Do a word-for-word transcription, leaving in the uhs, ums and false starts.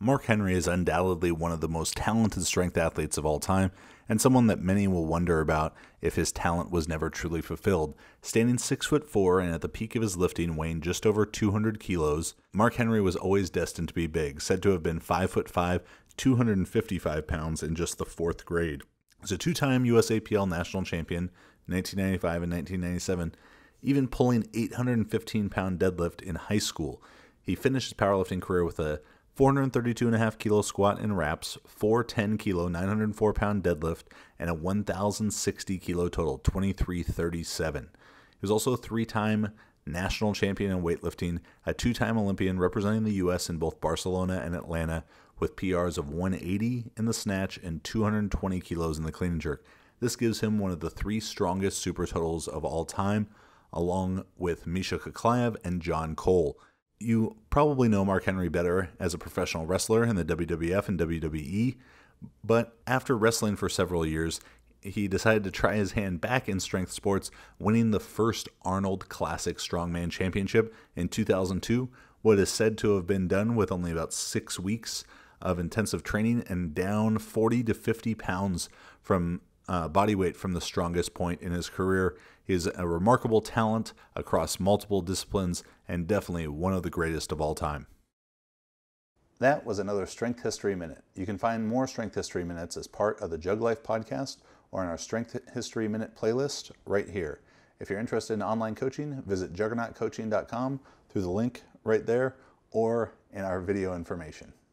Mark Henry is undoubtedly one of the most talented strength athletes of all time, and someone that many will wonder about if his talent was never truly fulfilled. Standing six foot four and at the peak of his lifting weighing just over two hundred kilos, Mark Henry was always destined to be big, said to have been five foot five, two hundred fifty-five pounds in just the fourth grade. As a two-time U S A P L national champion, nineteen ninety-five and nineteen ninety-seven, even pulling eight hundred fifteen pound deadlift in high school. He finished his powerlifting career with a four hundred thirty-two point five kilo squat in wraps, four ten kilo, nine hundred four pound deadlift, and a one thousand sixty kilo total, twenty-three thirty-seven. He was also a three-time national champion in weightlifting, a two-time Olympian representing the U S in both Barcelona and Atlanta, with P Rs of one eighty in the snatch and two hundred twenty kilos in the clean and jerk. This gives him one of the three strongest super totals of all time, along with Misha Koklayev and John Cole. You probably know Mark Henry better as a professional wrestler in the W W F and W W E, but after wrestling for several years, he decided to try his hand back in strength sports, winning the first Arnold Classic Strongman Championship in two thousand two, what is said to have been done with only about six weeks of intensive training and down forty to fifty pounds from uh, body weight from the strongest point in his career. He is a remarkable talent across multiple disciplines and definitely one of the greatest of all time. That was another Strength History Minute. You can find more Strength History Minutes as part of the Jug Life podcast or in our Strength History Minute playlist right here. If you're interested in online coaching, visit juggernaut coaching dot com through the link right there or in our video information.